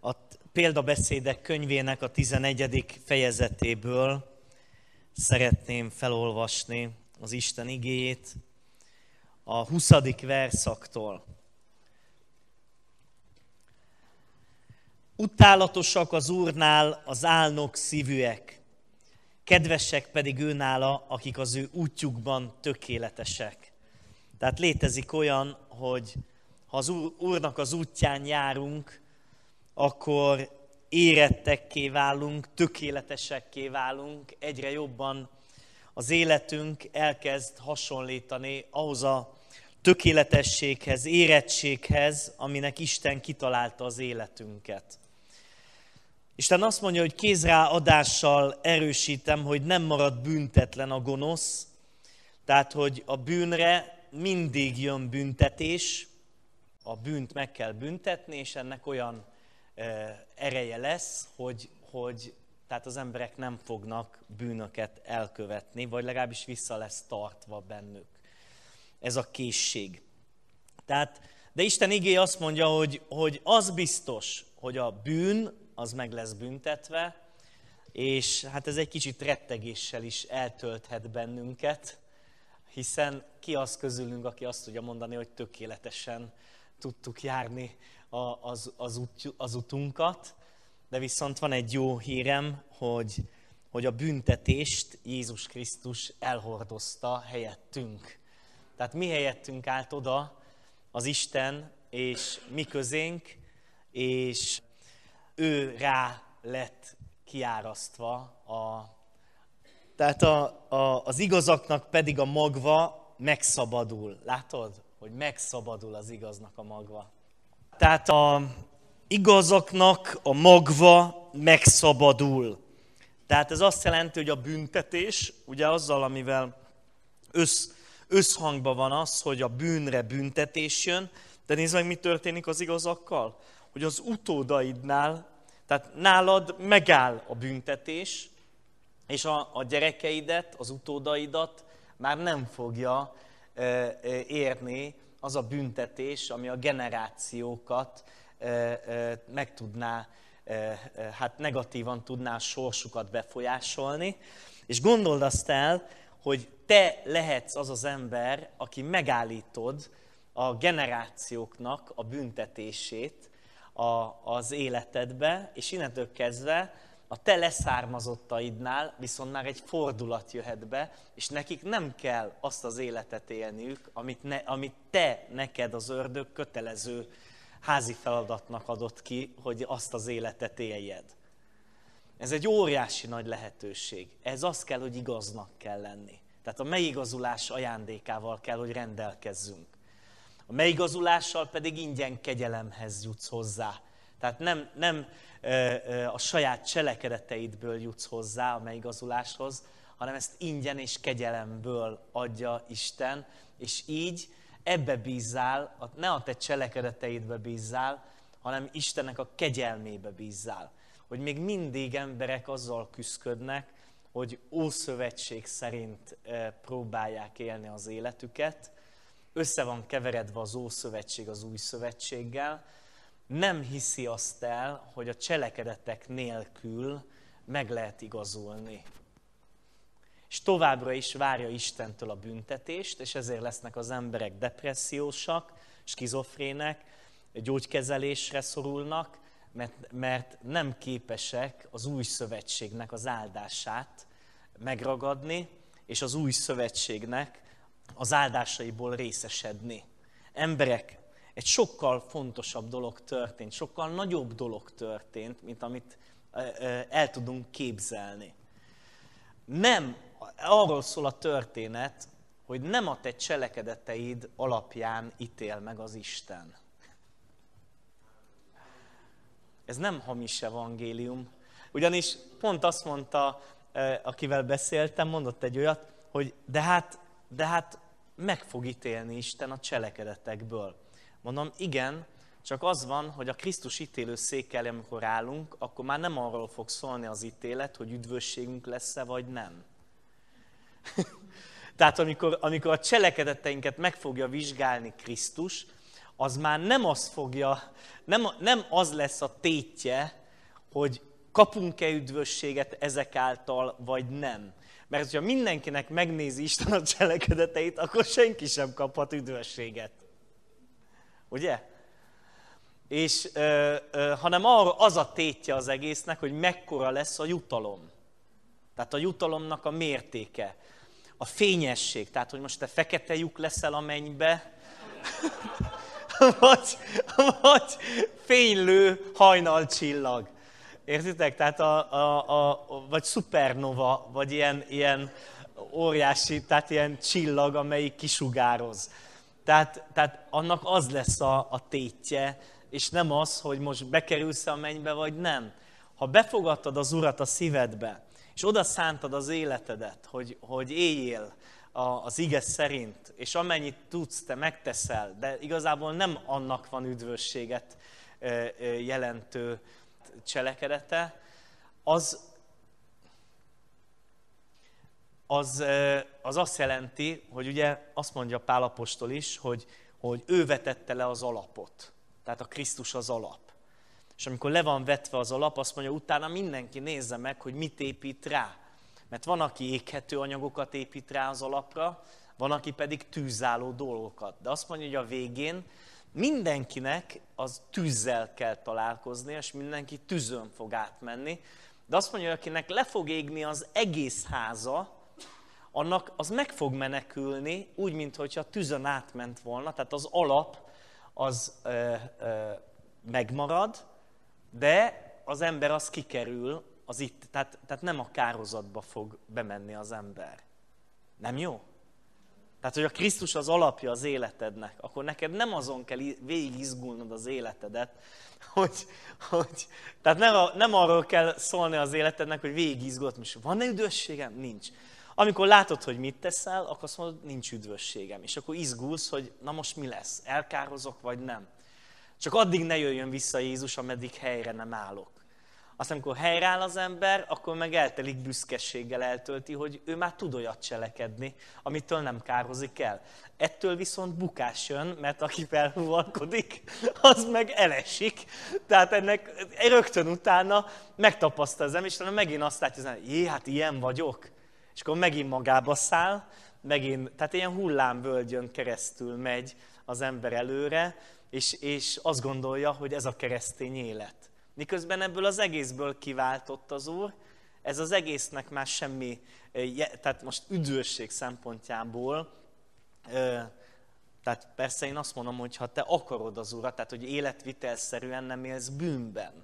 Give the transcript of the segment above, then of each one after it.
A Példabeszédek könyvének a 11. fejezetéből szeretném felolvasni az Isten igéjét a 20. verszaktól. Utálatosak az Úrnál az álnok szívűek, kedvesek pedig őnála, akik az ő útjukban tökéletesek. Tehát létezik olyan, hogy ha az Úrnak az útján járunk, akkor érettekké válunk, tökéletesekké válunk, egyre jobban az életünk elkezd hasonlítani ahhoz a tökéletességhez, érettséghez, aminek Isten kitalálta az életünket. Isten azt mondja, hogy kézráadással erősítem, hogy nem marad büntetlen a gonosz, tehát hogy a bűnre mindig jön büntetés, a bűnt meg kell büntetni, és ennek olyan ereje lesz, hogy tehát az emberek nem fognak bűnöket elkövetni, vagy legalábbis vissza lesz tartva bennük. Ez a készség. De Isten igéje azt mondja, hogy az biztos, hogy a bűn az meg lesz büntetve, és hát ez egy kicsit rettegéssel is eltölthet bennünket, hiszen ki az közülünk, aki azt tudja mondani, hogy tökéletesen tudtuk járni az utunkat, de viszont van egy jó hírem, hogy a büntetést Jézus Krisztus elhordozta helyettünk. Tehát mi helyettünk állt oda az Isten és mi közénk, és ő rá lett kiárasztva. Tehát az igazaknak pedig a magva megszabadul. Látod, hogy megszabadul az igaznak a magva. Tehát az igazaknak a magva megszabadul. Tehát ez azt jelenti, hogy a büntetés, ugye azzal, amivel összhangban van az, hogy a bűnre büntetés jön, de nézd meg, mi történik az igazakkal. Hogy az utódaidnál, tehát nálad megáll a büntetés, és a gyerekeidet, az utódaidat már nem fogja érni az a büntetés, ami a generációkat meg tudná, hát negatívan tudná a sorsukat befolyásolni. És gondold azt el, hogy te lehetsz az az ember, aki megállítod a generációknak a büntetését az életedbe, és innentől kezdve a te leszármazottaidnál viszont már egy fordulat jöhet be, és nekik nem kell azt az életet élniük, amit te neked az ördög kötelező házi feladatnak adott ki, hogy azt az életet éljed. Ez egy óriási nagy lehetőség. Ez az kell, hogy igaznak kell lenni. Tehát a megigazulás ajándékával kell, hogy rendelkezzünk. A megigazulással pedig ingyen kegyelemhez jutsz hozzá. Tehát nem a saját cselekedeteidből jutsz hozzá a megigazuláshoz, hanem ezt ingyen és kegyelemből adja Isten, és így ebbe bízzál, ne a te cselekedeteidbe bízzál, hanem Istennek a kegyelmébe bízzál. Hogy még mindig emberek azzal küszködnek, hogy Ószövetség szerint próbálják élni az életüket, össze van keveredve az Ószövetség az Új Szövetséggel, nem hiszi azt el, hogy a cselekedetek nélkül meg lehet igazulni. És továbbra is várja Istentől a büntetést, és ezért lesznek az emberek depressziósak, skizofrének, gyógykezelésre szorulnak, mert nem képesek az Új Szövetségnek az áldását megragadni, és az Új Szövetségnek az áldásaiból részesedni. Emberek, egy sokkal fontosabb dolog történt, sokkal nagyobb dolog történt, mint amit el tudunk képzelni. Nem, arról szól a történet, hogy nem a te cselekedeteid alapján ítél meg az Isten. Ez nem hamis evangélium. Ugyanis pont azt mondta, akivel beszéltem, mondott egy olyat, hogy de hát meg fog ítélni Isten a cselekedetekből. Mondom, igen, csak az van, hogy a Krisztus ítélőszék elé, amikor állunk, akkor már nem arról fog szólni az ítélet, hogy üdvösségünk lesz-e, vagy nem. Tehát amikor a cselekedeteinket meg fogja vizsgálni Krisztus, az már nem az fogja, nem az lesz a tétje, hogy kapunk-e üdvösséget ezek által, vagy nem. Mert hogyha mindenkinek megnézi Isten a cselekedeteit, akkor senki sem kaphat üdvösséget. Ugye? És hanem az a tétje az egésznek, hogy mekkora lesz a jutalom. Tehát a jutalomnak a mértéke. A fényesség, tehát hogy most te fekete lyuk leszel a mennybe, vagy fénylő hajnalcsillag. Értitek? Tehát vagy szupernova, vagy ilyen óriási, tehát ilyen csillag, amelyik kisugároz. Tehát annak az lesz a tétje, és nem az, hogy most bekerülsz a mennybe, vagy nem. Ha befogadtad az Urat a szívedbe, és oda szántad az életedet, hogy éljél az ige szerint, és amennyit tudsz, te megteszel, de igazából nem annak van üdvösséget jelentő cselekedete, az azt jelenti, hogy ugye azt mondja Pál apostol is, hogy ő vetette le az alapot. Tehát a Krisztus az alap. És amikor le van vetve az alap, azt mondja, utána mindenki nézze meg, hogy mit épít rá. Mert van, aki éghető anyagokat épít rá az alapra, van, aki pedig tűzálló dolgokat. De azt mondja, hogy a végén mindenkinek az tűzzel kell találkozni, és mindenki tűzön fog átmenni. De azt mondja, hogy akinek le fog égni az egész háza, annak az meg fog menekülni, úgy, mintha tűzön átment volna. Tehát az alap az megmarad, de az ember az kikerül, tehát nem a kárhozatba fog bemenni az ember. Nem jó? Tehát, hogy a Krisztus az alapja az életednek, akkor neked nem azon kell végig izgulnod az életedet, tehát nem arról kell szólni az életednek, hogy végig izgulod, most van-e üdvösségem? Nincs. Amikor látod, hogy mit teszel, akkor azt mondod, nincs üdvösségem. És akkor izgulsz, hogy na most mi lesz? Elkározok, vagy nem? Csak addig ne jöjjön vissza Jézus, ameddig helyre nem állok. Aztán, amikor helyreáll az ember, akkor meg eltelik büszkeséggel eltölti, hogy ő már tud olyat cselekedni, amitől nem kározik el. Ettől viszont bukás jön, mert aki felhúvalkodik, az meg elesik. Tehát ennek rögtön utána megtapasztal az ember, és utána megint azt látja, hogy jé, hát ilyen vagyok. És akkor megint magába száll, tehát ilyen hullámvölgyön keresztül megy az ember előre, és azt gondolja, hogy ez a keresztény élet. Miközben ebből az egészből kiváltott az Úr, ez az egésznek már semmi, tehát most üdvösség szempontjából, tehát persze én azt mondom, hogy ha te akarod az Urat, tehát hogy életvitelszerűen nem élsz bűnben,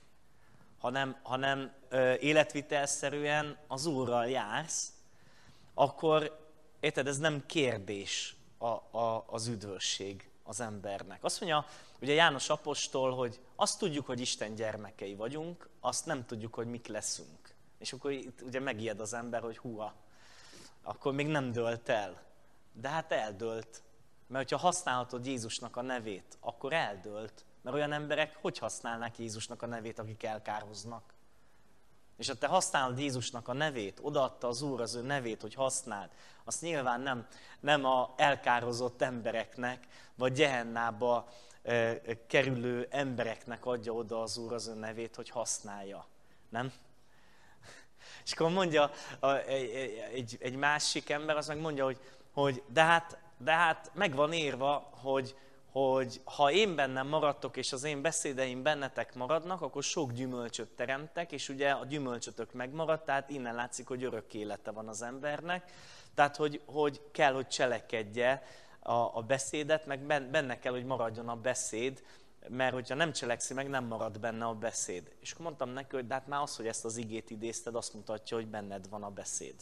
hanem életvitelszerűen az Úrral jársz, akkor érted, ez nem kérdés az üdvösség az embernek. Azt mondja, ugye János apostol, hogy azt tudjuk, hogy Isten gyermekei vagyunk, azt nem tudjuk, hogy mik leszünk. És akkor itt ugye megijed az ember, hogy húha, akkor még nem dőlt el. De hát eldőlt. Mert ha használhatod Jézusnak a nevét, akkor eldőlt. Mert olyan emberek hogy használnák Jézusnak a nevét, akik elkárhoznak? És ha te használod Jézusnak a nevét, odaadta az Úr az ő nevét, hogy használd, azt nyilván nem a elkározott embereknek, vagy Gehennába kerülő embereknek adja oda az Úr az ő nevét, hogy használja. Nem? És akkor mondja egy másik ember, az meg mondja, hogy de hát meg van írva, hogy ha én bennem maradtok, és az én beszédeim bennetek maradnak, akkor sok gyümölcsöt teremtek, és ugye a gyümölcsötök megmaradt, tehát innen látszik, hogy örök élete van az embernek. Tehát, hogy kell, hogy cselekedje a beszédet, meg benne kell, hogy maradjon a beszéd, mert hogyha nem cselekszi meg, nem marad benne a beszéd. És akkor mondtam neki, hogy de hát már az, hogy ezt az igét idézted, azt mutatja, hogy benned van a beszéd.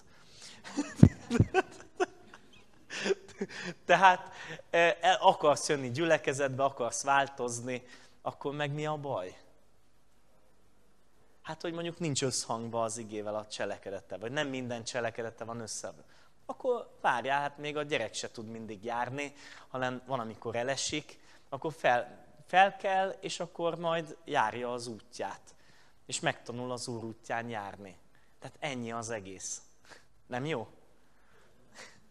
Tehát akarsz jönni gyülekezetbe, akarsz változni, akkor meg mi a baj? Hát, hogy mondjuk nincs összhangban az igével a cselekedete, vagy nem minden cselekedete van összeadva. Akkor várjál, hát még a gyerek se tud mindig járni, hanem van, amikor elesik, akkor fel kell, és akkor majd járja az útját. És megtanul az Úr útján járni. Tehát ennyi az egész. Nem jó?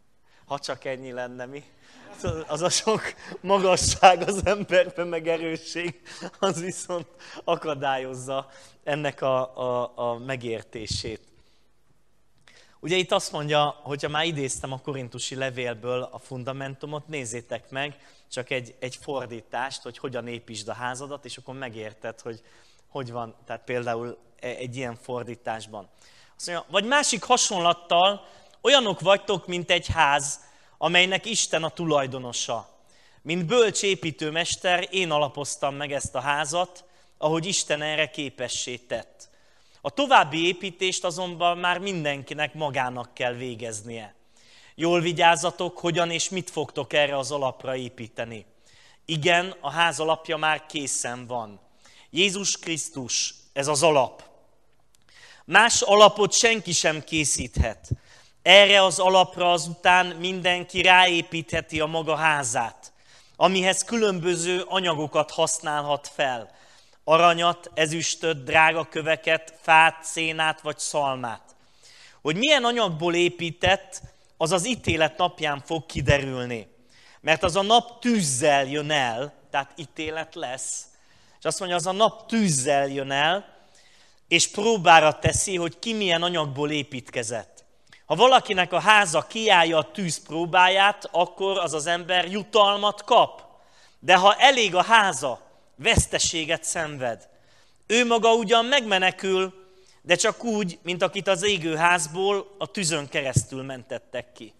Ha csak ennyi lenne, mi? Az a sok magasság az emberben, meg erősség, az viszont akadályozza ennek a megértését. Ugye itt azt mondja, hogyha már idéztem a korintusi levélből a fundamentumot, nézzétek meg csak egy fordítást, hogy hogyan építsd a házadat, és akkor megérted, hogy van, tehát például egy ilyen fordításban. Azt mondja, vagy másik hasonlattal olyanok vagytok, mint egy ház, amelynek Isten a tulajdonosa. Mint bölcs építőmester, én alapoztam meg ezt a házat, ahogy Isten erre képessé tett. A további építést azonban már mindenkinek magának kell végeznie. Jól vigyázzatok, hogyan és mit fogtok erre az alapra építeni. Igen, a ház alapja már készen van. Jézus Krisztus, ez az alap. Más alapot senki sem készíthet. Erre az alapra azután mindenki ráépítheti a maga házát, amihez különböző anyagokat használhat fel. Aranyat, ezüstöt, drága köveket, fát, szénát vagy szalmát. Hogy milyen anyagból épített, az az ítélet napján fog kiderülni. Mert az a nap tűzzel jön el, tehát ítélet lesz, és azt mondja, az a nap tűzzel jön el, és próbára teszi, hogy ki milyen anyagból építkezett. Ha valakinek a háza kiállja a tűz próbáját, akkor az az ember jutalmat kap. De ha elég a háza, veszteséget szenved. Ő maga ugyan megmenekül, de csak úgy, mint akit az égő házból a tűzön keresztül mentettek ki.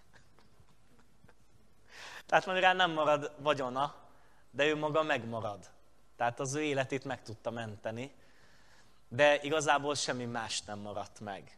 Tehát magyarán nem marad vagyona, de ő maga megmarad. Tehát az ő életét meg tudta menteni, de igazából semmi más nem maradt meg.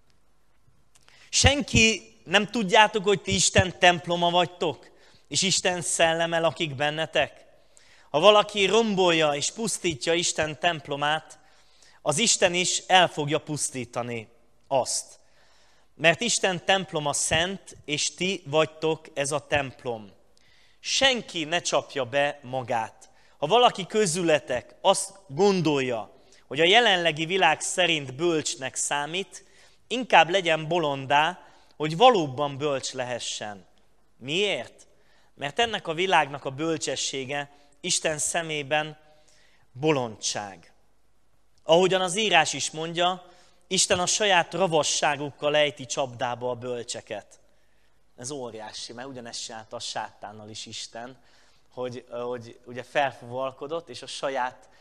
Senki nem tudjátok, hogy ti Isten temploma vagytok, és Isten szelleme lakik bennetek? Ha valaki rombolja és pusztítja Isten templomát, az Isten is el fogja pusztítani azt. Mert Isten temploma szent, és ti vagytok ez a templom. Senki ne csapja be magát. Ha valaki közületek azt gondolja, hogy a jelenlegi világ szerint bölcsnek számít, inkább legyen bolondá, hogy valóban bölcs lehessen. Miért? Mert ennek a világnak a bölcsessége Isten szemében bolondság. Ahogyan az írás is mondja, Isten a saját ravasságukkal ejti csapdába a bölcseket. Ez óriási, mert ugyanezt csinálta a sátánnal is Isten, hogy ugye felfuvalkodott, és a saját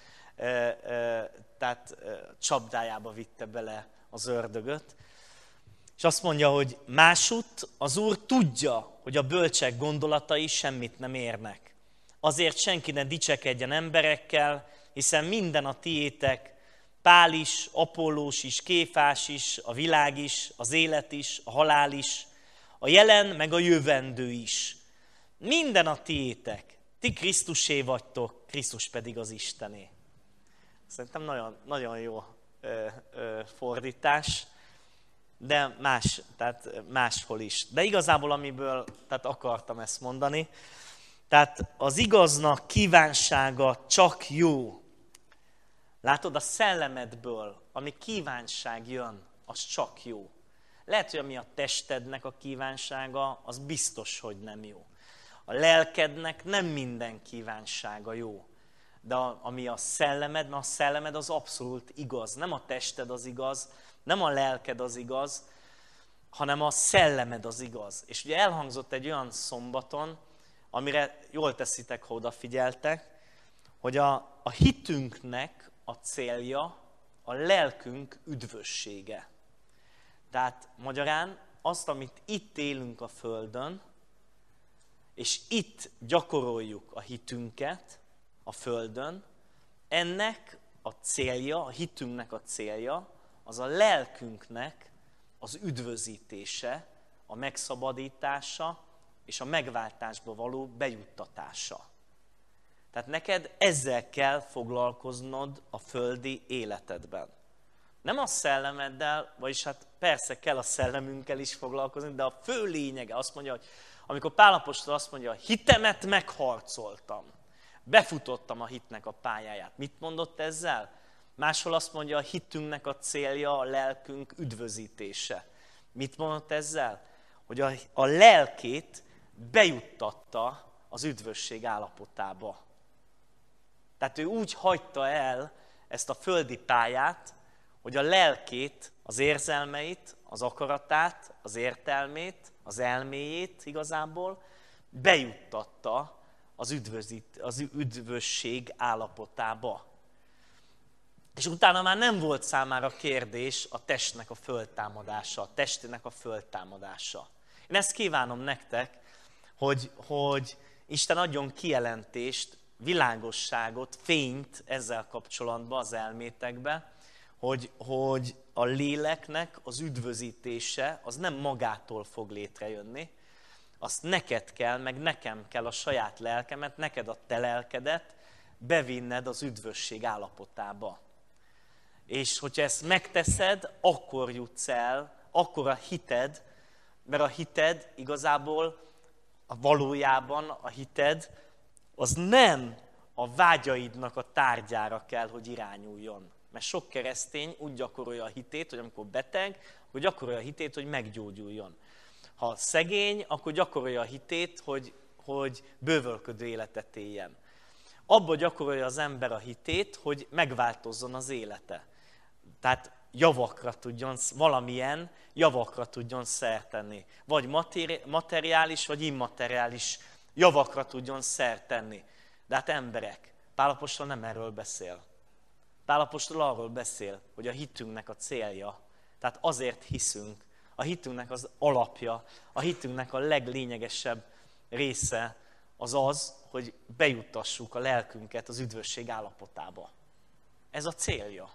csapdájába vitte bele az ördögöt. És azt mondja, hogy másutt az Úr tudja, hogy a bölcsek gondolatai semmit nem érnek. Azért senki ne dicsekedjen emberekkel, hiszen minden a tiétek, Pál is, Apollós is, Kéfás is, a világ is, az élet is, a halál is, a jelen meg a jövendő is. Minden a tiétek. Ti Krisztusé vagytok, Krisztus pedig az Istené. Szerintem nagyon, nagyon jó fordítás, de tehát máshol is. De igazából amiből akartam ezt mondani, tehát az igaznak kívánsága csak jó. Látod, a szellemedből, ami kívánság jön, az csak jó. Lehet, hogy ami a testednek a kívánsága, az biztos, hogy nem jó. A lelkednek nem minden kívánsága jó. De ami a szellemed, mert a szellemed az abszolút igaz. Nem a tested az igaz, nem a lelked az igaz, hanem a szellemed az igaz. És ugye elhangzott egy olyan szombaton, amire jól teszitek, ha odafigyeltek, hogy a hitünknek a célja a lelkünk üdvössége. Tehát magyarán azt, amit itt élünk a Földön, és itt gyakoroljuk a hitünket a Földön, ennek a célja, a hitünknek a célja, az a lelkünknek az üdvözítése, a megszabadítása és a megváltásba való bejuttatása. Tehát neked ezzel kell foglalkoznod a földi életedben. Nem a szellemeddel, vagyis hát persze kell a szellemünkkel is foglalkozni, de a fő lényege azt mondja, hogy amikor Pál apostol azt mondja, hogy hitemet megharcoltam, befutottam a hitnek a pályáját. Mit mondott ezzel? Máshol azt mondja, a hitünknek a célja a lelkünk üdvözítése. Mit mondott ezzel? hogy a lelkét bejuttatta az üdvösség állapotába. Tehát ő úgy hagyta el ezt a földi pályát, hogy a lelkét, az érzelmeit, az akaratát, az értelmét, az elméjét igazából bejuttatta az üdvösség állapotába. És utána már nem volt számára kérdés a testnek a föltámadása, a testének a föltámadása. Én ezt kívánom nektek, hogy Isten adjon kijelentést, világosságot, fényt ezzel kapcsolatban az elmétekbe, hogy a léleknek az üdvözítése az nem magától fog létrejönni, azt neked kell, meg nekem kell a saját lelkemet, neked a te lelkedet bevinned az üdvösség állapotába. És hogyha ezt megteszed, akkor jutsz el, akkor a hited, mert a hited igazából valójában a hited az nem a vágyaidnak a tárgyára kell, hogy irányuljon. Mert sok keresztény úgy gyakorolja a hitét, hogy amikor beteg, akkor gyakorolja a hitét, hogy meggyógyuljon. Ha szegény, akkor gyakorolja a hitét, hogy bővölködő életet éljen. Abba gyakorolja az ember a hitét, hogy megváltozzon az élete. Tehát valamilyen javakra tudjon szert tenni. Vagy materiális, vagy immateriális javakra tudjon szert tenni. De hát emberek, Pál apostol nem erről beszél. Pál apostol arról beszél, hogy a hitünknek a célja, tehát azért hiszünk, a hitünknek az alapja, a hitünknek a leglényegesebb része az, hogy bejuttassuk a lelkünket az üdvösség állapotába. Ez a célja.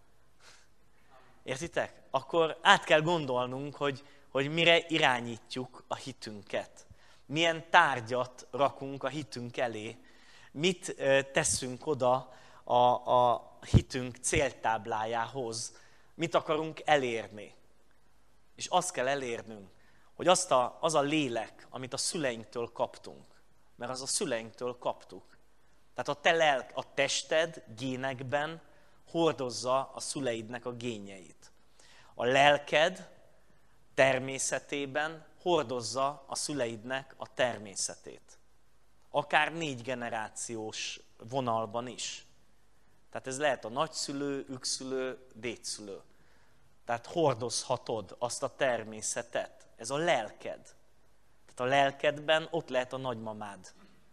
Értitek? Akkor át kell gondolnunk, hogy mire irányítjuk a hitünket. Milyen tárgyat rakunk a hitünk elé, mit teszünk oda a hitünk céltáblájához, mit akarunk elérni. És azt kell elérnünk, hogy az a lélek, amit a szüleinktől kaptunk, mert az a szüleinktől kaptuk. Tehát a tested génekben hordozza a szüleidnek a génjeit. A lelked természetében hordozza a szüleidnek a természetét. Akár 4 generációs vonalban is. Tehát ez lehet a nagyszülő, ükszülő, dédszülő. Tehát hordozhatod azt a természetet. Ez a lelked. Tehát a lelkedben ott lehet a nagymamád.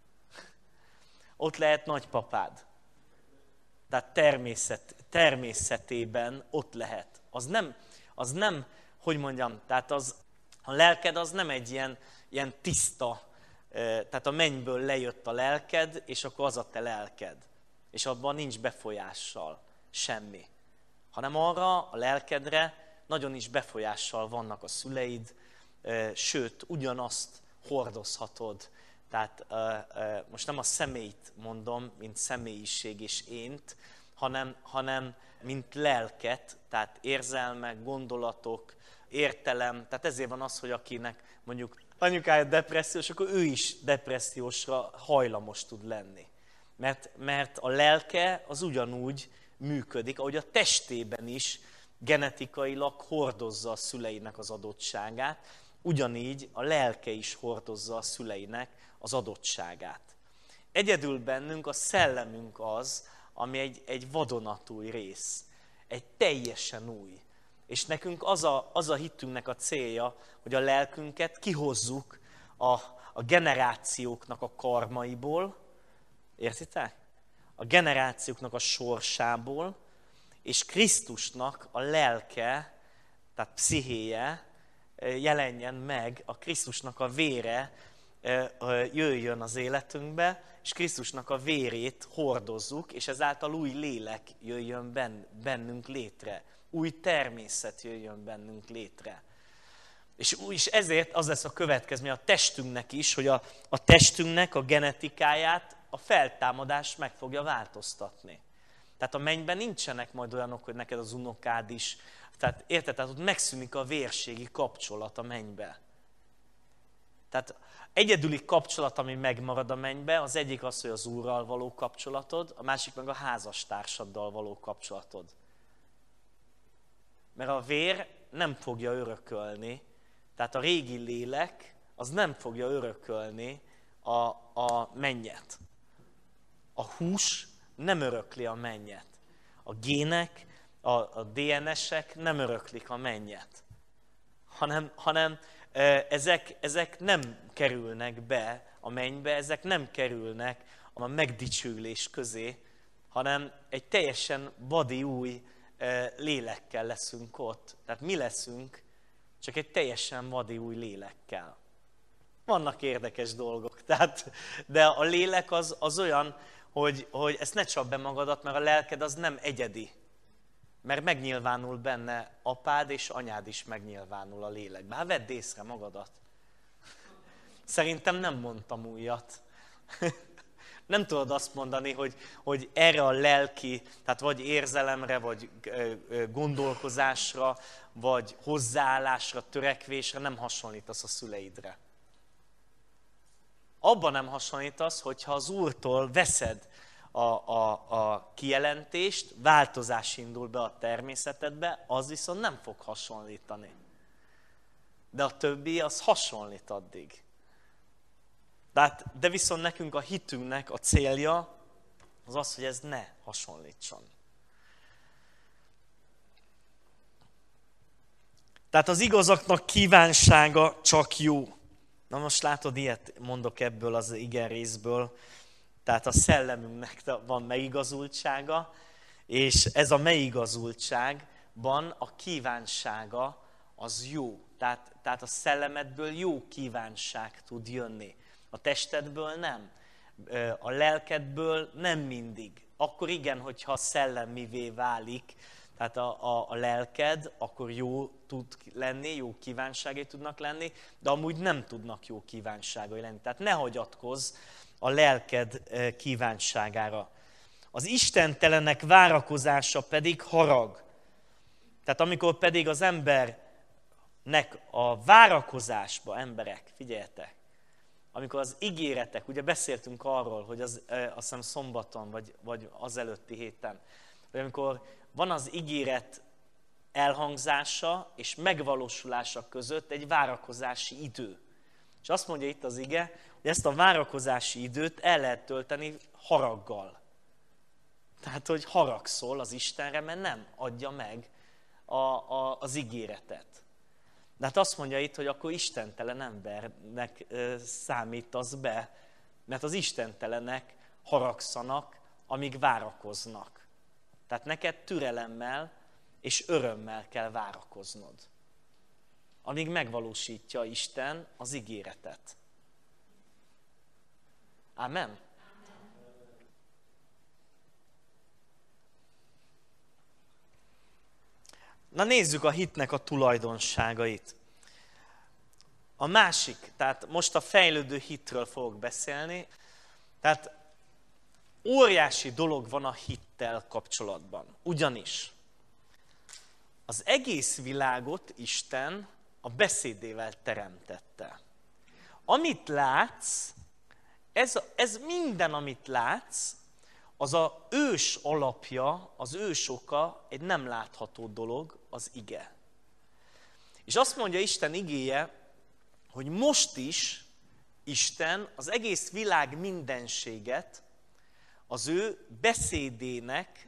Ott lehet nagypapád. Tehát természetében ott lehet. Az nem, hogy mondjam, tehát a lelked az nem egy ilyen tiszta, tehát a mennyből lejött a lelked, és akkor az a te lelked. És abban nincs befolyással semmi. Hanem arra a lelkedre nagyon is befolyással vannak a szüleid, sőt, ugyanazt hordozhatod. Tehát most nem a személyt mondom, mint személyiség és ént, hanem mint lelket, tehát érzelmek, gondolatok, értelem. Tehát ezért van az, hogy akinek mondjuk anyukája depressziós, akkor ő is depressziósra hajlamos tud lenni. Mert a lelke az ugyanúgy működik, ahogy a testében is genetikailag hordozza a szüleinek az adottságát, ugyanígy a lelke is hordozza a szüleinek az adottságát. Egyedül bennünk a szellemünk az, ami egy vadonatúj rész, egy teljesen új. És nekünk az a hitünknek a célja, hogy a lelkünket kihozzuk a generációknak a karmaiból, értitek? A generációknak a sorsából, és Krisztusnak a lelke, tehát pszichéje jelenjen meg, a Krisztusnak a vére jöjjön az életünkbe, és Krisztusnak a vérét hordozzuk, és ezáltal új lélek jöjjön bennünk létre. Új természet jöjjön bennünk létre. És ezért az lesz a következmény a testünknek is, hogy a testünknek a genetikáját a feltámadás meg fogja változtatni. Tehát a mennyben nincsenek majd olyanok, hogy neked az unokád is. Tehát érted? Tehát ott megszűnik a vérségi kapcsolat a mennybe. Tehát egyedüli kapcsolat, ami megmarad a mennybe, az egyik az, hogy az Úrral való kapcsolatod, a másik meg a házastársaddal való kapcsolatod. Mert a vér nem fogja örökölni, Tehát a régi lélek az nem fogja örökölni a mennyet. A hús nem örökli a mennyet. A gének, a DNS-ek nem öröklik a mennyet. Hanem ezek nem kerülnek be a mennybe, ezek nem kerülnek a megdicsőülés közé, hanem egy teljesen vadi új lélekkel leszünk ott. Tehát mi leszünk, csak egy teljesen vadi új lélekkel. Vannak érdekes dolgok, de a lélek az olyan, hogy ezt ne csapd be magadat, mert a lelked az nem egyedi. Mert megnyilvánul benne apád és anyád is megnyilvánul a lélekben. Hát vedd észre magadat. Szerintem nem mondtam újat. Nem tudod azt mondani, hogy erre a lelki, tehát vagy érzelemre, vagy gondolkozásra, vagy hozzáállásra, törekvésre nem hasonlítasz a szüleidre. Abban nem hasonlítasz, hogyha az Úrtól veszed a kijelentést, változás indul be a természetedbe, az viszont nem fog hasonlítani. De a többi az hasonlít addig. De viszont nekünk a hitünknek a célja az az, hogy ez ne hasonlítson. Tehát az igazaknak kívánsága csak jó. Na most látod, ilyet mondok ebből az igen részből. Tehát a szellemünknek van megigazultsága, és ez a megigazultságban a kívánsága az jó. Tehát a szellemedből jó kívánság tud jönni. A testedből nem. A lelkedből nem mindig. Akkor igen, hogyha szellemivé válik, tehát a lelked, akkor jó tud lenni, jó kívánságai tudnak lenni, de amúgy nem tudnak jó kívánságai lenni. Tehát ne hagyatkozz a lelked kívánságára. Az istentelenek várakozása pedig harag. Tehát amikor pedig az embernek a várakozásba, emberek, figyeljetek, amikor az ígéretek, ugye beszéltünk arról, hogy azt hiszem szombaton, vagy az előtti héten, hogy amikor van az ígéret elhangzása és megvalósulása között egy várakozási idő. És azt mondja itt az ige, hogy ezt a várakozási időt el lehet tölteni haraggal. Tehát, hogy haragszol az Istenre, mert nem adja meg az ígéretet. De hát azt mondja itt, hogy akkor istentelen embernek számítasz be, mert az istentelenek haragszanak, amíg várakoznak. Tehát neked türelemmel és örömmel kell várakoznod, amíg megvalósítja Isten az ígéretet. Amen? Na nézzük a hitnek a tulajdonságait. A másik, tehát most a fejlődő hitről fogok beszélni, tehát óriási dolog van a hittel kapcsolatban. Ugyanis az egész világot Isten a beszédével teremtette. Amit látsz, ez minden, amit látsz, az az ős alapja, az ős oka egy nem látható dolog, az ige. És azt mondja Isten igéje, hogy most is Isten az egész világ mindenséget az ő beszédének,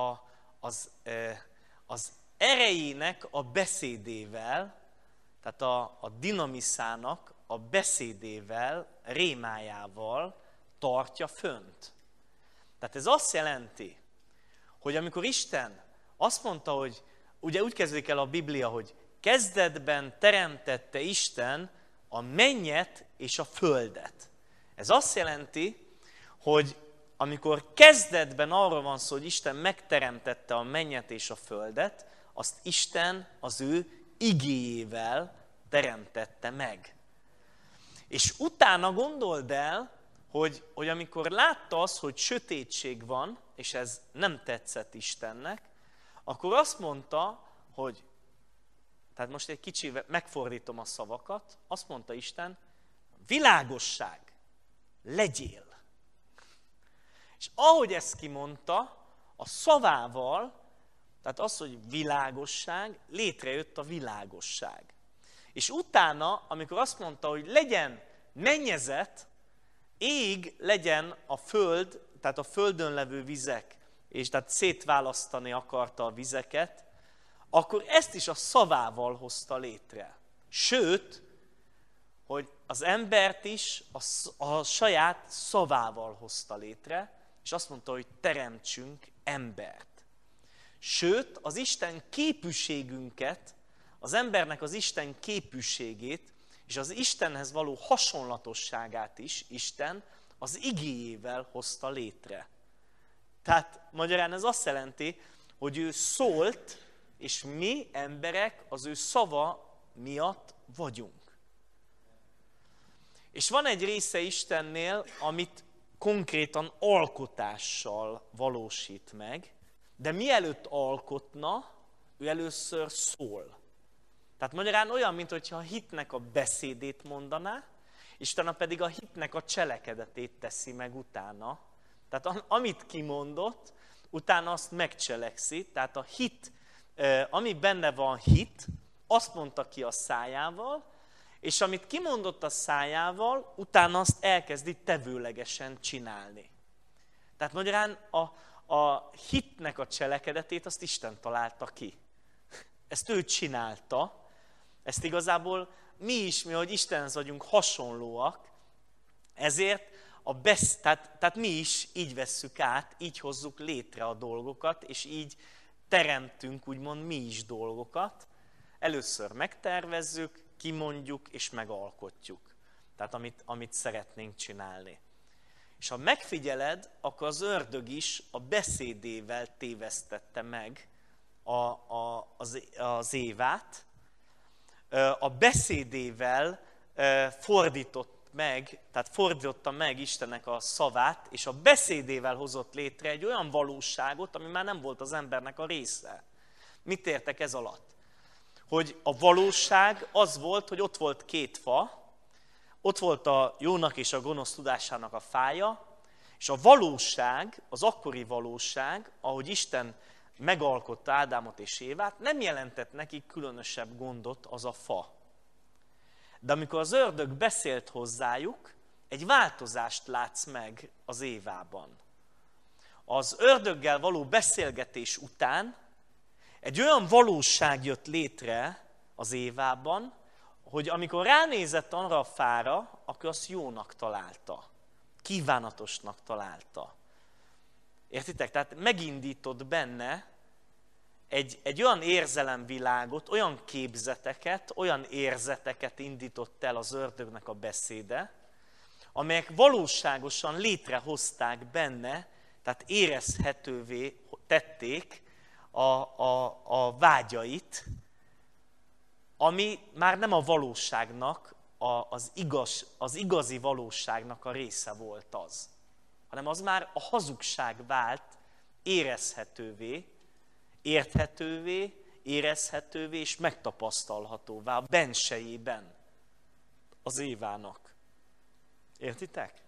az erejének a beszédével, tehát a dinamiszának a beszédével, rémájával tartja fönt. Tehát ez azt jelenti, hogy amikor Isten azt mondta, hogy ugye úgy kezdődik el a Biblia, hogy kezdetben teremtette Isten a mennyet és a földet. Ez azt jelenti, hogy amikor kezdetben arról van szó, hogy Isten megteremtette a mennyet és a földet, azt Isten az ő igéjével teremtette meg. És utána gondold el, hogy amikor látta azt, hogy sötétség van, és ez nem tetszett Istennek, akkor azt mondta, hogy, tehát most egy kicsivel megfordítom a szavakat, azt mondta Isten, világosság, legyél. És ahogy ezt kimondta, a szavával, tehát az, hogy világosság, létrejött a világosság. És utána, amikor azt mondta, hogy legyen mennyezet, ég legyen a föld, tehát a földön levő vizek, és tehát szétválasztani akarta a vizeket, akkor ezt is a szavával hozta létre. Sőt, hogy az embert is a saját szavával hozta létre, és azt mondta, hogy teremtsünk embert. Sőt, az Isten képűségünket, az embernek az Isten képűségét, és az Istenhez való hasonlatosságát is Isten az igéjével hozta létre. Tehát magyarán ez azt jelenti, hogy ő szólt, és mi emberek az ő szava miatt vagyunk. És van egy része Istennél, amit konkrétan alkotással valósít meg, de mielőtt alkotna, ő először szól. Tehát magyarán olyan, mintha a hitnek a beszédét mondaná, Isten pedig a hitnek a cselekedetét teszi meg utána. Tehát amit kimondott, utána azt megcselekszi. Tehát a hit, ami benne van hit, azt mondta ki a szájával, és amit kimondott a szájával, utána azt elkezdi tevőlegesen csinálni. Tehát magyarán a hitnek a cselekedetét azt Isten találta ki. Ezt ő csinálta. Ezt igazából mi, hogy Istenhez vagyunk hasonlóak, ezért tehát mi is így vesszük át, így hozzuk létre a dolgokat, és így teremtünk úgymond mi is dolgokat. Először megtervezzük, kimondjuk és megalkotjuk. Tehát amit szeretnénk csinálni. És ha megfigyeled, akkor az ördög is a beszédével tévesztette meg az Évát. A beszédével fordította meg Istennek a szavát, és a beszédével hozott létre egy olyan valóságot, ami már nem volt az embernek a része. Mit értek ez alatt? Hogy a valóság az volt, hogy ott volt két fa, ott volt a jónak és a gonosz tudásának a fája, és a valóság, az akkori valóság, ahogy Isten megalkotta Ádámot és Évát, nem jelentett nekik különösebb gondot az a fa. De amikor az ördög beszélt hozzájuk, egy változást látsz meg az Évában. Az ördöggel való beszélgetés után egy olyan valóság jött létre az Évában, hogy amikor ránézett arra a fára, akkor azt jónak találta, kívánatosnak találta. Értitek? Tehát megindított benne egy olyan érzelemvilágot, olyan képzeteket, olyan érzeteket indított el az ördögnek a beszéde, amelyek valóságosan létrehozták benne, tehát érezhetővé tették a vágyait, ami már nem a valóságnak, az igazi valóságnak a része volt az, hanem az már a hazugság vált érezhetővé, érthetővé, érezhetővé és megtapasztalhatóvá a bensejében az Évának. Értitek?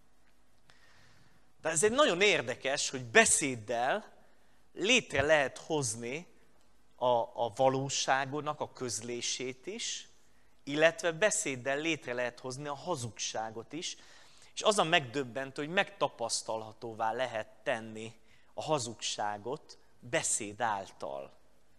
De ez egy nagyon érdekes, hogy beszéddel létre lehet hozni a valóságonak a közlését is, illetve beszéddel létre lehet hozni a hazugságot is, és az a megdöbbentő, hogy megtapasztalhatóvá lehet tenni a beszéd által.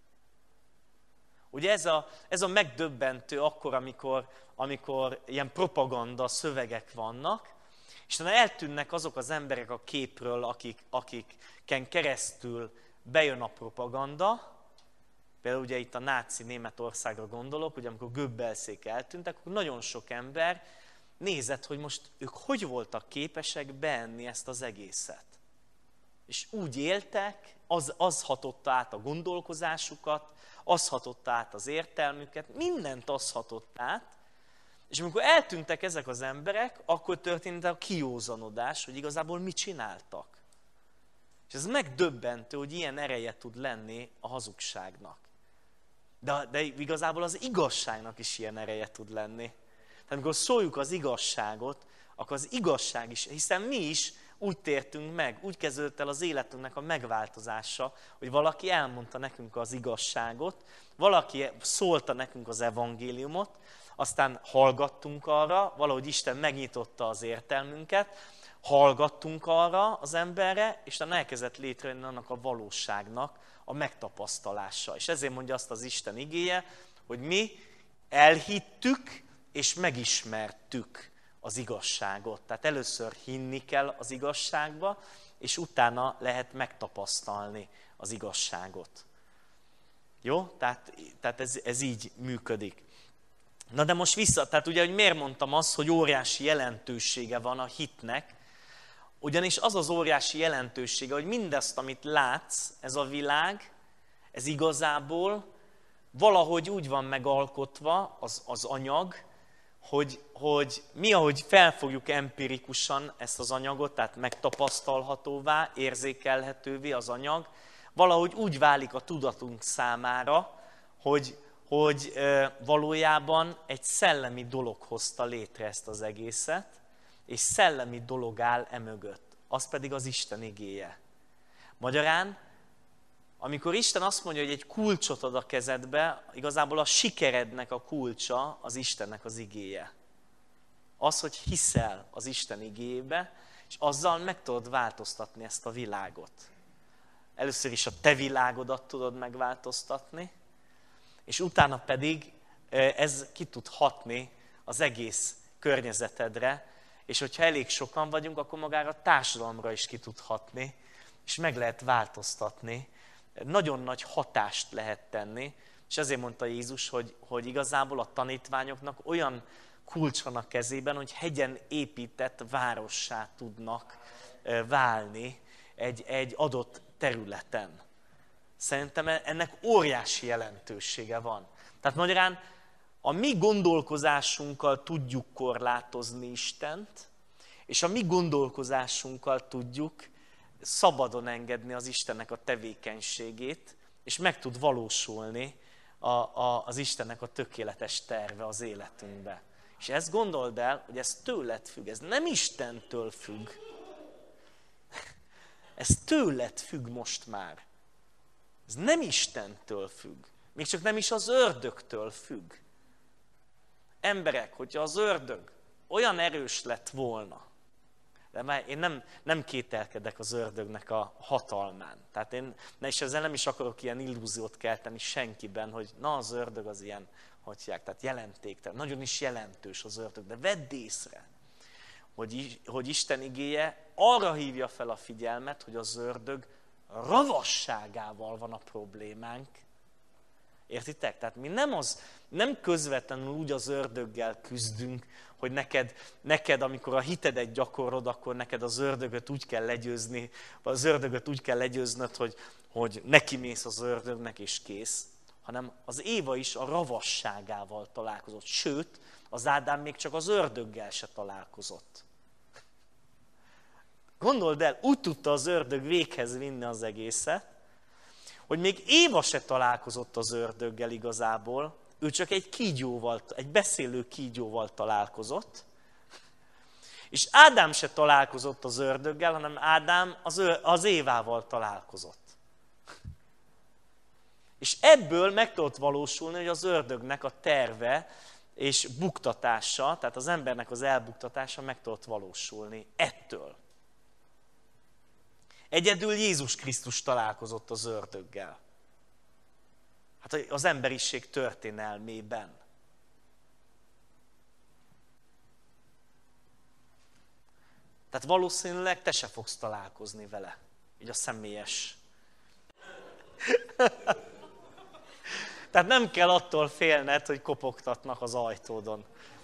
Ugye ez a megdöbbentő akkor, amikor ilyen propaganda szövegek vannak, és utána eltűnnek azok az emberek a képről, akiken keresztül bejön a propaganda. Például ugye itt a náci Németországra gondolok, ugye amikor Goebbelsék eltűntek, akkor nagyon sok ember nézett, hogy most ők hogy voltak képesek beenni ezt az egészet. És úgy éltek, az hatotta át a gondolkozásukat, az hatotta át az értelmüket, mindent az hatott át, és amikor eltűntek ezek az emberek, akkor történt a kiózanodás, hogy igazából mit csináltak. És ez megdöbbentő, hogy ilyen ereje tud lenni a hazugságnak. De igazából az igazságnak is ilyen ereje tud lenni. Tehát amikor szóljuk az igazságot, akkor az igazság is, hiszen mi is úgy tértünk meg, úgy kezdődött el az életünknek a megváltozása, hogy valaki elmondta nekünk az igazságot, valaki szólta nekünk az evangéliumot, aztán hallgattunk arra, valahogy Isten megnyitotta az értelmünket, hallgattunk arra az emberre, és utána elkezdett létrejönni annak a valóságnak a megtapasztalása. És ezért mondja azt az Isten igéje, hogy mi elhittük és megismertük az igazságot. Tehát először hinni kell az igazságba, és utána lehet megtapasztalni az igazságot. Jó? Tehát ez így működik. Na de most vissza, tehát ugye, hogy miért mondtam azt, hogy óriási jelentősége van a hitnek, ugyanis az az óriási jelentősége, hogy mindezt, amit látsz, ez a világ, ez igazából valahogy úgy van megalkotva az anyag, hogy mi, ahogy felfogjuk empirikusan ezt az anyagot, tehát megtapasztalhatóvá, érzékelhetővé az anyag, valahogy úgy válik a tudatunk számára, hogy valójában egy szellemi dolog hozta létre ezt az egészet, és szellemi dolog áll emögött, az pedig az Isten igéje. Magyarán, amikor Isten azt mondja, hogy egy kulcsot ad a kezedbe, igazából a sikerednek a kulcsa az Istennek az igéje. Az, hogy hiszel az Isten igéjébe, és azzal meg tudod változtatni ezt a világot. Először is a te világodat tudod megváltoztatni, és utána pedig ez ki tud hatni az egész környezetedre, és hogyha elég sokan vagyunk, akkor magára a társadalomra is ki tud hatni, és meg lehet változtatni. Nagyon nagy hatást lehet tenni, és ezért mondta Jézus, hogy igazából a tanítványoknak olyan kulcs van a kezében, hogy hegyen épített várossá tudnak válni egy adott területen. Szerintem ennek óriási jelentősége van. Tehát magyarán a mi gondolkozásunkkal tudjuk korlátozni Istent, és a mi gondolkozásunkkal tudjuk szabadon engedni az Istennek a tevékenységét, és meg tud valósulni az Istennek a tökéletes terve az életünkbe. És ezt gondold el, hogy ez tőled függ, ez nem Istentől függ. Ez tőled függ most már. Ez nem Istentől függ. Még csak nem is az ördögtől függ. Emberek, hogyha az ördög olyan erős lett volna, de már én nem kételkedek az ördögnek a hatalmán. Tehát és ezzel nem is akarok ilyen illúziót kelteni senkiben, hogy na az ördög az ilyen, tehát jelentéktelen. Nagyon is jelentős az ördög, de vedd észre, hogy Isten igéje arra hívja fel a figyelmet, hogy az ördög ravasságával van a problémánk. Értitek? Tehát mi nem közvetlenül úgy az ördöggel küzdünk, hogy neked, amikor a hitedet gyakorlod, akkor neked az ördögöt úgy kell legyőzni, vagy az ördögöt úgy kell legyőznöd, hogy nekimész az ördögnek és kész. Hanem az Éva is a ravasságával találkozott. Sőt, az Ádám még csak az ördöggel se találkozott. Gondold el, úgy tudta az ördög véghez vinni az egészet, hogy még Éva se találkozott az ördöggel igazából, ő csak egy beszélő kígyóval találkozott, és Ádám se találkozott az ördöggel, hanem Ádám az Évával találkozott. És ebből meg tudott valósulni, hogy az ördögnek a terve és buktatása, tehát az embernek az elbuktatása meg tudott valósulni ettől. Egyedül Jézus Krisztus találkozott az ördöggel. Hát az emberiség történelmében. Tehát valószínűleg te se fogsz találkozni vele. Így a személyes. Tehát nem kell attól félned, hogy kopogtatnak az ajtódon.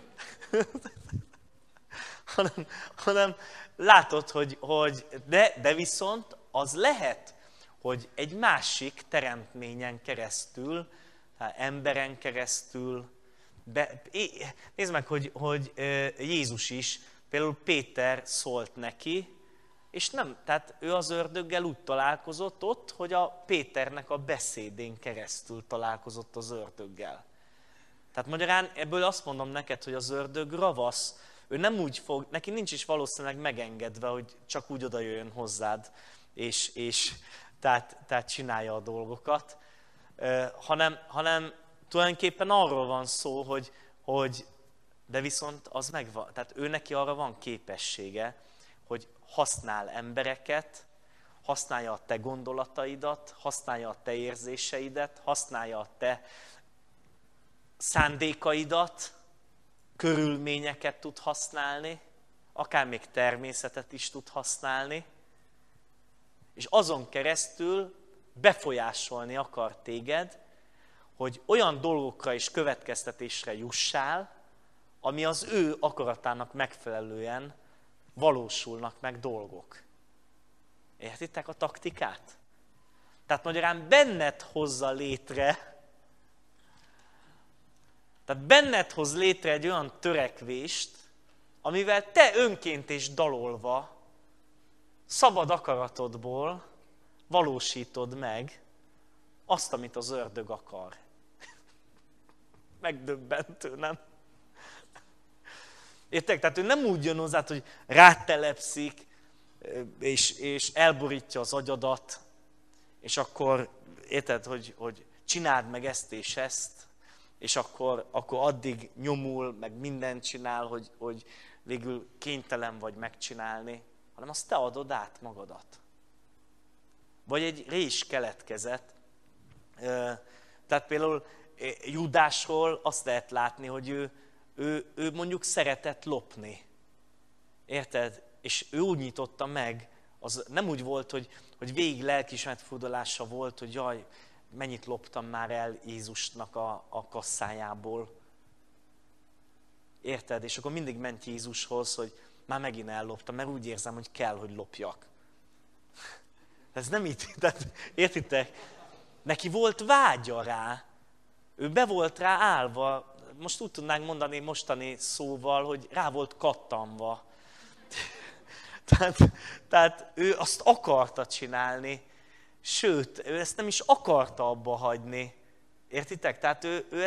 hanem látod, hogy de viszont az lehet, hogy egy másik teremtményen keresztül, emberen keresztül, nézd meg, hogy Jézus is, például Péter szólt neki, és nem, tehát ő az ördöggel úgy találkozott ott, hogy a Péternek a beszédén keresztül találkozott az ördöggel. Tehát magyarán ebből azt mondom neked, hogy az ördög ravasz, ő nem úgy fog, neki nincs is valószínűleg megengedve, hogy csak úgy oda jöjjön hozzád, és tehát csinálja a dolgokat, hanem tulajdonképpen arról van szó, hogy de viszont az megvan, tehát ő neki arra van képessége, hogy használ embereket, használja a te gondolataidat, használja a te érzéseidet, használja a te szándékaidat, körülményeket tud használni, akár még természetet is tud használni, és azon keresztül befolyásolni akar téged, hogy olyan dolgokra és következtetésre jussál, ami az ő akaratának megfelelően valósulnak meg dolgok. Értitek a taktikát? Tehát magyarán benned hozza létre, tehát benned hoz létre egy olyan törekvést, amivel te önként és dalolva, szabad akaratodból valósítod meg azt, amit az ördög akar. Megdöbbentő, nem? Értek? Tehát ő nem úgy jön hozzád, hogy rátelepszik, és elborítja az agyadat, és akkor érted, hogy csináld meg ezt és ezt, és akkor addig nyomul, meg mindent csinál, hogy végül kénytelen vagy megcsinálni, hanem azt te adod át magadat. Vagy egy rés keletkezett. Tehát például Júdásról azt lehet látni, hogy ő mondjuk szeretett lopni. Érted? És ő úgy nyitotta meg, az nem úgy volt, hogy végig lelkiismeretfordulása volt, hogy jaj, mennyit loptam már el Jézusnak a kasszájából. Érted? És akkor mindig ment Jézushoz, hogy már megint elloptam, mert úgy érzem, hogy kell, hogy lopjak. Ez nem így, tehát értitek? Neki volt vágya rá, ő be volt rá állva, most úgy tudnánk mondani mostani szóval, hogy rá volt kattanva. Tehát ő azt akarta csinálni, sőt, ő ezt nem is akarta abba hagyni. Értitek? Tehát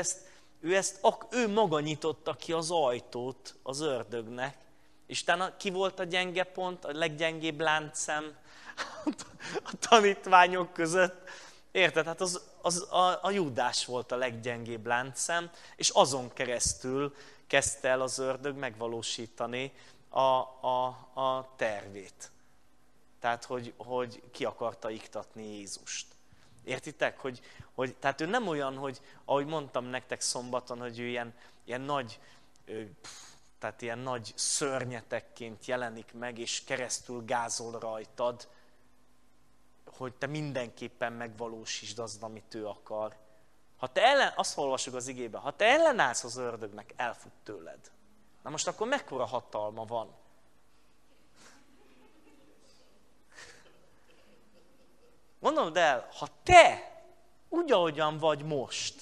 ő maga nyitotta ki az ajtót az ördögnek, és utána ki volt a gyenge pont, a leggyengébb láncszem a tanítványok között. Érted? Hát a Júdás volt a leggyengébb láncszem, és azon keresztül kezdte el az ördög megvalósítani a tervét. Tehát, hogy ki akarta iktatni Jézust. Értitek? Tehát ő nem olyan, hogy ahogy mondtam nektek szombaton, hogy ő ilyen nagy, tehát ilyen nagy szörnyetekként jelenik meg, és keresztül gázol rajtad, hogy te mindenképpen megvalósítsd azt, amit ő akar. Azt olvasjuk az igében, ha te ellenállsz az ördögnek, elfut tőled. Na most akkor mekkora hatalma van? Gondold el, ha te úgy, ahogyan vagy most,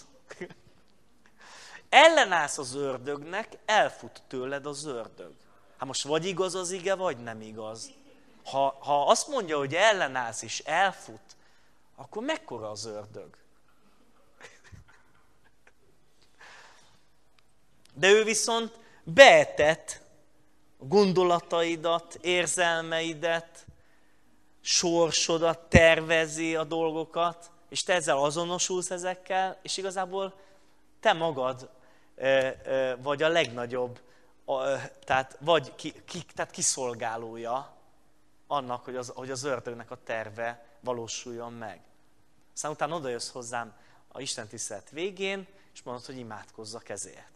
ellenállsz az ördögnek, elfut tőled az ördög. Hát most vagy igaz az ige, vagy nem igaz. Ha azt mondja, hogy ellenállsz és elfut, akkor mekkora az ördög? De ő viszont beetett gondolataidat, érzelmeidet, sorsodat, tervezi a dolgokat, és te ezzel azonosulsz ezekkel, és igazából te magad vagy a legnagyobb, tehát kiszolgálója annak, hogy az ördögnek a terve valósuljon meg. Aztán utána odajössz hozzám a Isten tisztelet végén, és mondod, hogy imádkozzak ezért.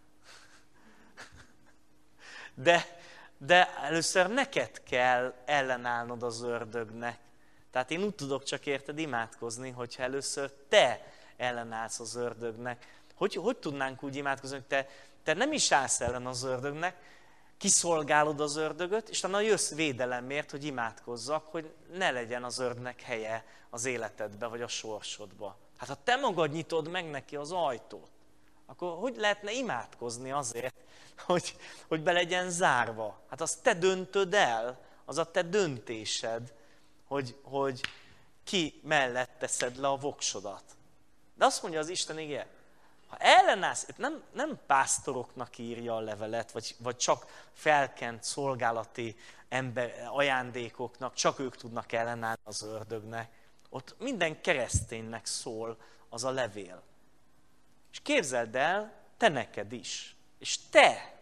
De először neked kell ellenállnod az ördögnek. Tehát én úgy tudok csak érted imádkozni, hogyha először te ellenállsz az ördögnek. Hogy tudnánk úgy imádkozni, hogy te nem is állsz ellen az ördögnek, kiszolgálod az ördögöt, és utána jössz védelemért, hogy imádkozzak, hogy ne legyen az ördögnek helye az életedbe, vagy a sorsodba. Hát ha te magad nyitod meg neki az ajtót, akkor hogy lehetne imádkozni azért, hogy be legyen zárva? Hát azt te döntöd el, az a te döntésed, hogy ki mellett teszed le a voksodat. De azt mondja az Isten ige, Ha ellenállsz, nem pásztoroknak írja a levelet, vagy csak felkent szolgálati ajándékoknak, csak ők tudnak ellenállni az ördögnek. Ott minden kereszténynek szól az a levél. És képzeld el, te neked is. És te,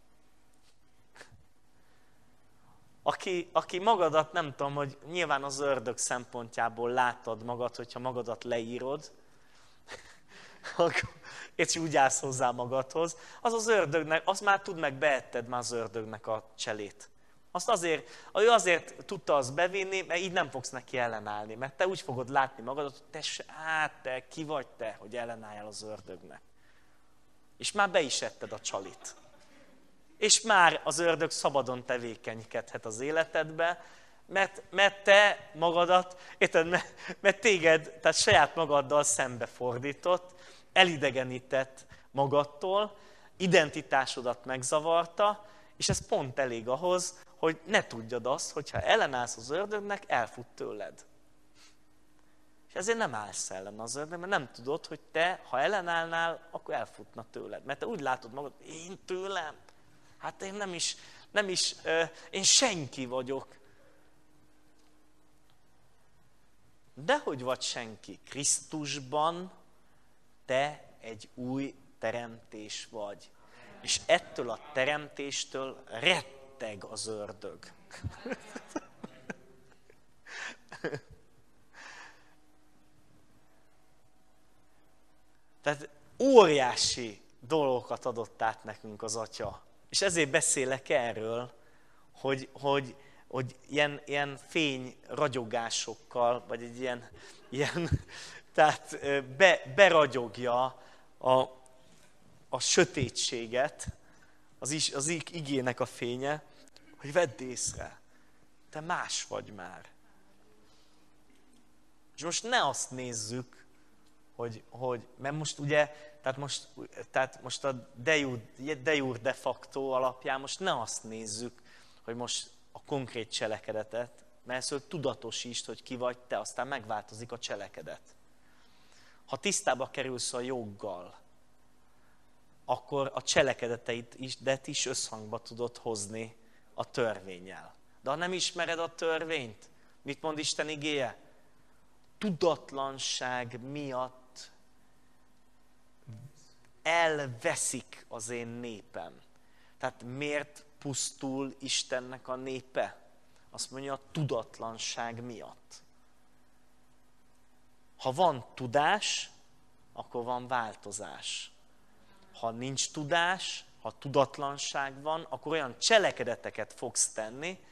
aki magadat, nem tudom, hogy nyilván az ördög szempontjából látod magad, hogyha magadat leírod, és úgy állsz hozzá magadhoz, az ördögnek, azt már tud meg, beetted már az ördögnek a cselét. Ő azért tudta azt bevinni, mert így nem fogsz neki ellenállni, mert te úgy fogod látni magadat, hogy te ki vagy te, hogy ellenálljál az ördögnek. És már be is etted a csalit. És már az ördög szabadon tevékenykedhet az életedbe, mert te magadat, érted, mert téged, tehát saját magaddal szembefordított, elidegenített magadtól, identitásodat megzavarta, és ez pont elég ahhoz, hogy ne tudjad azt, hogyha ellenállsz az ördögnek, elfut tőled. És ezért nem állsz ellen az ördögnek, mert nem tudod, hogy te, ha ellenállnál, akkor elfutna tőled. Mert te úgy látod magad, én tőlem? Hát én nem is, én senki vagyok. Dehogy vagy senki. Krisztusban te egy új teremtés vagy. És ettől a teremtéstől retteg az ördög. Tehát óriási dolgokat adott át nekünk az Atya. És ezért beszélek erről, hogy ilyen fényragyogásokkal, vagy egy ilyen tehát beragyogja a sötétséget, az igének a fénye, hogy vedd észre, te más vagy már. És most ne azt nézzük, mert most ugye, tehát most a de jure de facto alapján most ne azt nézzük, hogy most a konkrét cselekedetet, mert ezt tudatosítsd, hogy ki vagy te, aztán megváltozik a cselekedet. Ha tisztába kerülsz a joggal, akkor a cselekedeteidet is összhangba tudod hozni a törvénnyel. De ha nem ismered a törvényt, mit mond Isten igéje? Tudatlanság miatt elveszik az én népem. Tehát miért pusztul Istennek a népe? Azt mondja, a tudatlanság miatt. Ha van tudás, akkor van változás. Ha nincs tudás, ha tudatlanság van, akkor olyan cselekedeteket fogsz tenni,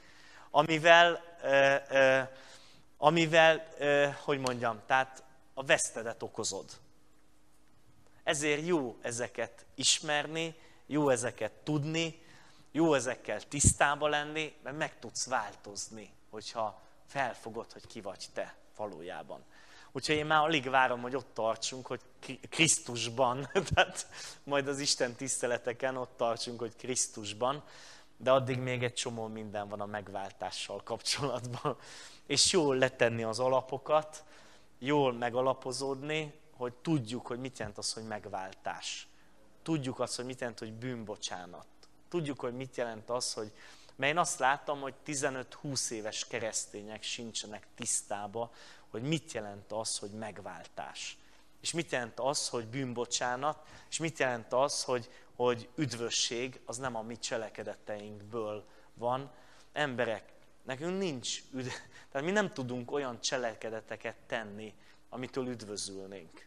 amivel hogy mondjam, tehát a vesztedet okozod. Ezért jó ezeket ismerni, jó ezeket tudni, jó ezekkel tisztába lenni, mert meg tudsz változni, hogyha felfogod, hogy ki vagy te valójában. Úgyhogy én már alig várom, hogy ott tartsunk, hogy Krisztusban, tehát majd az Isten tiszteleteken ott tartsunk, hogy Krisztusban, de addig még egy csomó minden van a megváltással kapcsolatban. És jól letenni az alapokat, jól megalapozódni, hogy tudjuk, hogy mit jelent az, hogy megváltás. Tudjuk azt, hogy mit jelent, hogy bűnbocsánat. Tudjuk, hogy mit jelent az, hogy... Mert én azt látom, hogy 15-20 éves keresztények sincsenek tisztába, hogy mit jelent az, hogy megváltás. És mit jelent az, hogy bűnbocsánat, és mit jelent az, hogy üdvösség, az nem a mi cselekedeteinkből van. Emberek, nekünk nincs tehát mi nem tudunk olyan cselekedeteket tenni, amitől üdvözülnénk.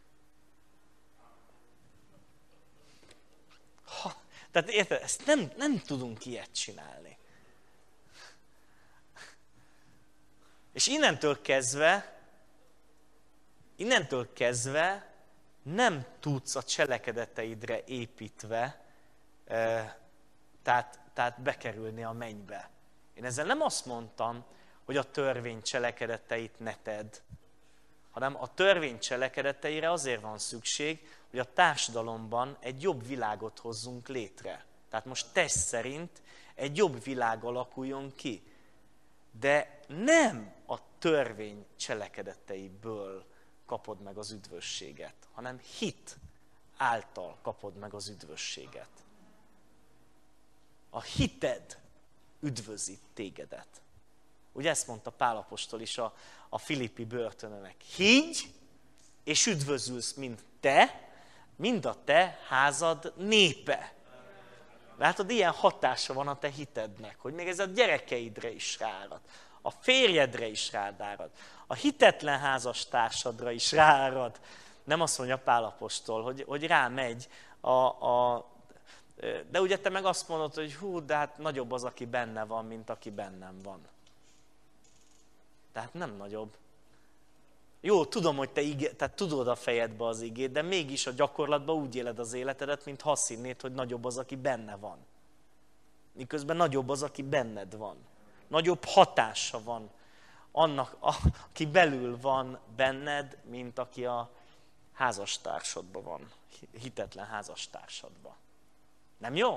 Tehát érted, ezt nem tudunk ilyet csinálni. És innentől kezdve nem tudsz a cselekedeteidre építve, tehát bekerülni a mennybe. Én ezzel nem azt mondtam, hogy a törvény cselekedeteit ne tedd, hanem a törvény cselekedeteire azért van szükség, hogy a társadalomban egy jobb világot hozzunk létre. Tehát most test szerint egy jobb világ alakuljon ki. De nem a törvény cselekedeteiből kapod meg az üdvösséget, hanem hit által kapod meg az üdvösséget. A hited üdvözít tégedet. Ugye ezt mondta Pál apostol is a Filippi börtönönek. Higgy, és üdvözülsz, mind a te házad népe. Látod, ilyen hatása van a te hitednek, hogy még ez a gyerekeidre is rárad, a férjedre is rárad, a hitetlen házastársadra is rárad. Nem azt mondja Pál apostol, hogy rámegy de ugye te meg azt mondod, hogy hú, de hát nagyobb az, aki benne van, mint aki bennem van. Tehát nem nagyobb. Jó, tudom, hogy tehát tudod a fejedbe az igét, de mégis a gyakorlatban úgy éled az életedet, mintha azt hinnéd, hogy nagyobb az, aki benne van. Miközben nagyobb az, aki benned van. Nagyobb hatása van annak, aki belül van benned, mint aki a házastársadban van. Hitetlen házastársadban. Nem jó?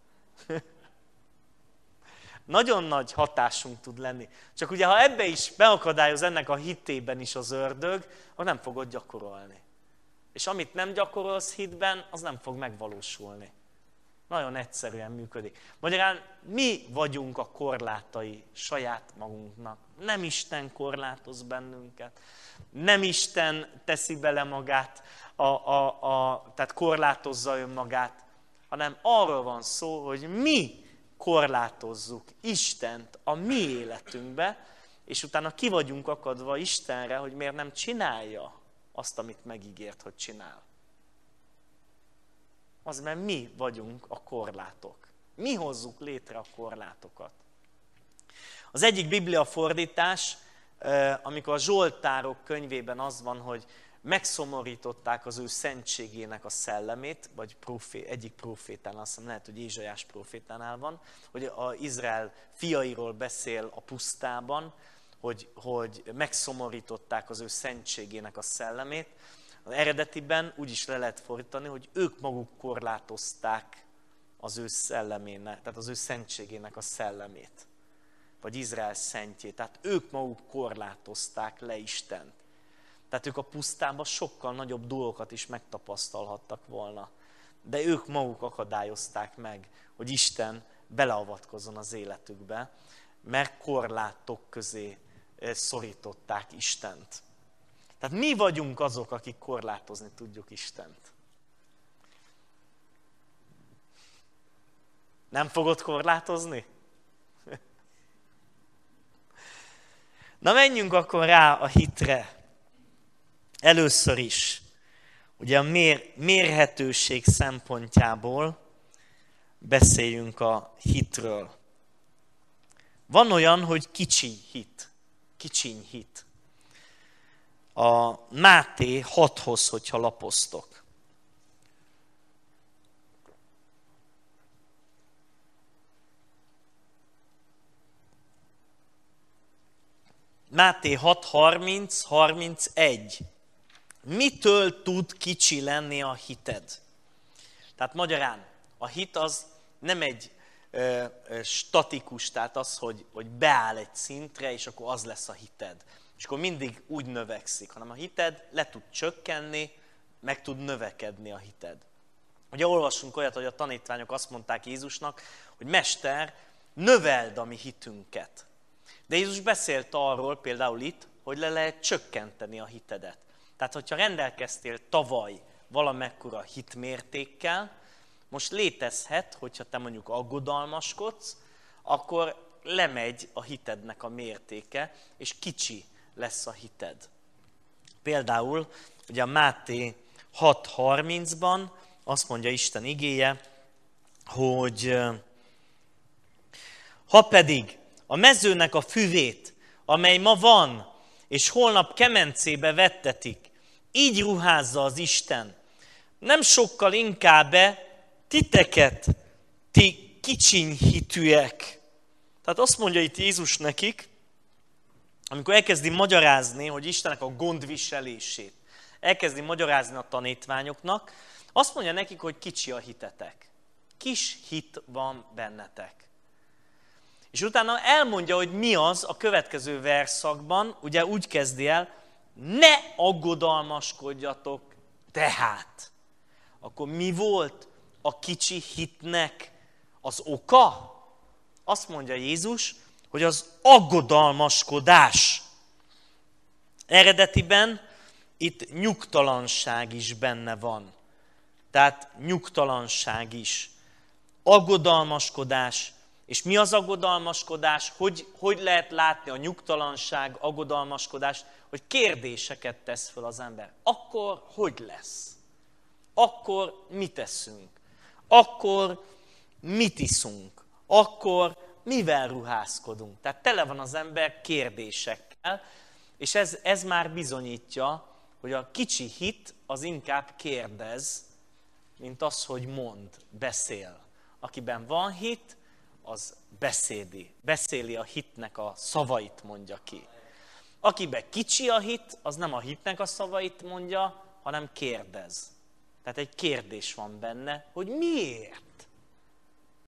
Nagyon nagy hatásunk tud lenni. Csak ugye, ha ebbe is beakadályoz ennek a hitében is az ördög, akkor nem fogod gyakorolni. És amit nem gyakorolsz hitben, az nem fog megvalósulni. Nagyon egyszerűen működik. Magyarán mi vagyunk a korlátai saját magunknak. Nem Isten korlátoz bennünket. Nem Isten teszi bele magát, tehát korlátozza önmagát, hanem arról van szó, hogy mi korlátozzuk Istent a mi életünkbe, és utána ki vagyunk akadva Istenre, hogy miért nem csinálja azt, amit megígért, hogy csinál. Az, mert mi vagyunk a korlátok. Mi hozzuk létre a korlátokat. Az egyik bibliafordítás, amikor a Zsoltárok könyvében az van, hogy megszomorították az ő szentségének a szellemét, vagy egyik prófétánál, azt hiszem, lehet, hogy Ézsaiás prófétánál van, hogy az Izrael fiairól beszél a pusztában, hogy megszomorították az ő szentségének a szellemét. Az eredetiben úgy is le lehet fordítani, hogy ők maguk korlátozták az ő szellemének, tehát az ő szentségének a szellemét, vagy Izrael szentjét. Tehát ők maguk korlátozták le Istent. Tehát ők a pusztában sokkal nagyobb dolgokat is megtapasztalhattak volna. De ők maguk akadályozták meg, hogy Isten beleavatkozzon az életükbe, mert korlátok közé szorították Istent. Tehát mi vagyunk azok, akik korlátozni tudjuk Istent. Nem fogod korlátozni? Na menjünk akkor rá a hitre. Először is, ugye a mérhetőség szempontjából beszéljünk a hitről. Van olyan, hogy kicsiny hit. A Máté 6-hoz, hogyha lapoztok. Máté 6:30-31. Mitől tud kicsi lenni a hited? Tehát magyarán, a hit az nem egy statikus, tehát az, hogy beáll egy szintre, és akkor az lesz a hited. És akkor mindig úgy növekszik, hanem a hited le tud csökkenni, meg tud növekedni a hited. Ugye olvasunk olyat, hogy a tanítványok azt mondták Jézusnak, hogy Mester, növeld a mi hitünket. De Jézus beszélt arról például itt, hogy le lehet csökkenteni a hitedet. Tehát, hogyha rendelkeztél tavaly valamekkora hitmértékkel, most létezhet, hogyha te mondjuk aggodalmaskodsz, akkor lemegy a hitednek a mértéke, és kicsi lesz a hited. Például, ugye a Máté 6:30-ban azt mondja Isten igéje, hogy ha pedig a mezőnek a füvét, amely ma van, és holnap kemencébe vettetik, így ruházza az Isten, nem sokkal inkább titeket, ti kicsiny hitűek. Tehát azt mondja itt Jézus nekik, amikor elkezdi magyarázni, hogy Istennek a gondviselését, elkezdi magyarázni a tanítványoknak, azt mondja nekik, hogy kicsi a hitetek. Kis hit van bennetek. És utána elmondja, hogy mi az a következő versszakban, ugye úgy kezdi el, ne aggodalmaskodjatok tehát. akkor mi volt a kicsi hitnek az oka? Azt mondja Jézus, hogy az aggodalmaskodás. Eredetiben itt nyugtalanság is benne van. Tehát nyugtalanság is. Aggodalmaskodás. És mi az aggodalmaskodás? Hogy lehet látni a nyugtalanság, aggodalmaskodást? Hogy kérdéseket tesz fel az ember. Akkor hogy lesz? Akkor mit teszünk? Akkor mit iszunk? Akkor mivel ruházkodunk? Tehát tele van az ember kérdésekkel, és ez már bizonyítja, hogy a kicsi hit az inkább kérdez, mint az, hogy mond, beszél. Akiben van hit, az beszéli a hitnek a szavait mondja ki. Akiben kicsi a hit, az nem a hitnek a szavait mondja, hanem kérdez. Tehát egy kérdés van benne, hogy miért?